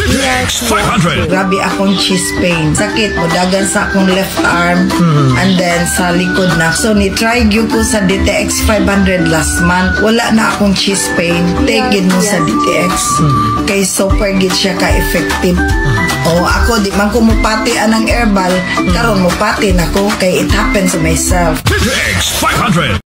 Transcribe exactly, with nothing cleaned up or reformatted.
D R P S. Grabe akong chest pain. Sakit mo dagan sa akong left arm mm-hmm. and then sa likod na. So ni try gyud ko sa D T X five hundred last month. Wala na akong chest pain. Take it mo sa D T X. Mm-hmm. Kay super gid siya ka effective. Mm-hmm. O ako di man ko mupati anang herbal, mm-hmm. karon mupati nako kay it happens to myself. D T X five hundred.